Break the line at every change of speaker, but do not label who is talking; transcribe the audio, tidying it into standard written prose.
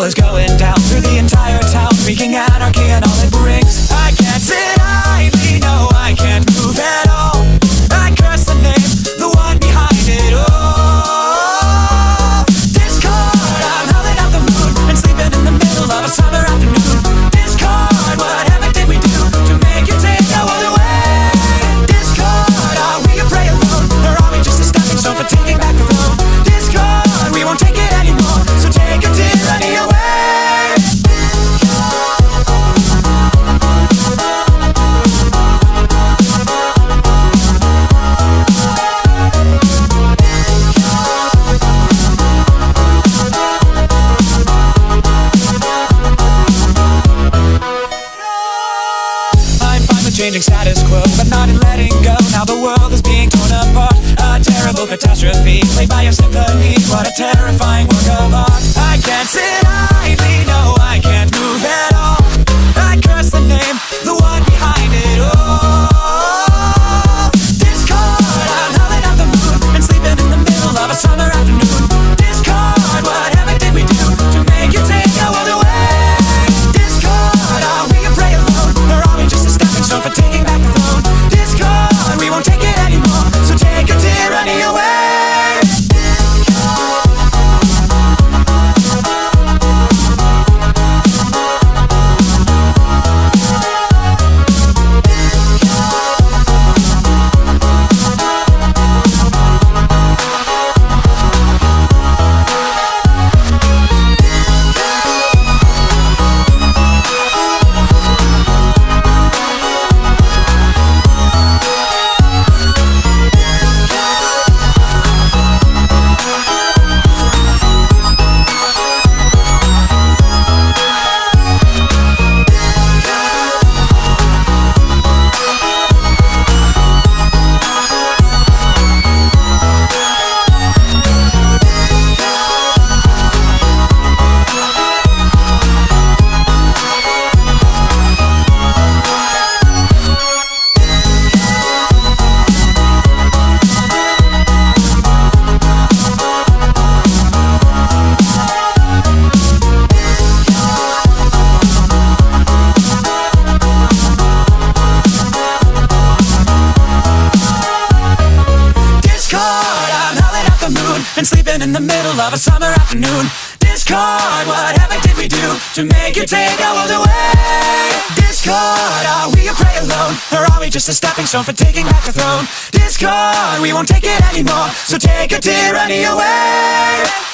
is going down through the entire town, wreaking anarchy and all it brings. I can't sit idly, no, I can't move at all. I curse the name, the one behind it all. Discord, I'm howling at the moon and sleeping in the middle of a summer afternoon. Discord, what havoc did we do to make you take the world away? Discord, are we a prey alone, or are we just a stepping stone for taking back the throne? Discord, we won't take it anymore, so take your tyranny away. Changing status quo, but not in letting go. Now the world is being torn apart. A terrible catastrophe, played by a symphony. What a terrifying work of art. I can't sit idly, no, I can't move at all. I curse the name, the one behind it all. Discord, I'm howling at the moon and sleeping in the middle of a summer afternoon. Discord, what havoc did we do to make you take our world away? Discord, are we a prey alone, or are we just a stepping stone for taking back the throne? Discord, we won't take it anymore, so take your tyranny away. And sleeping in the middle of a summer afternoon. Discord, what havoc did we do to make you take our world away? Discord, are we a prey alone, or are we just a stepping stone for taking back the throne? Discord, we won't take it anymore, so take your tyranny away.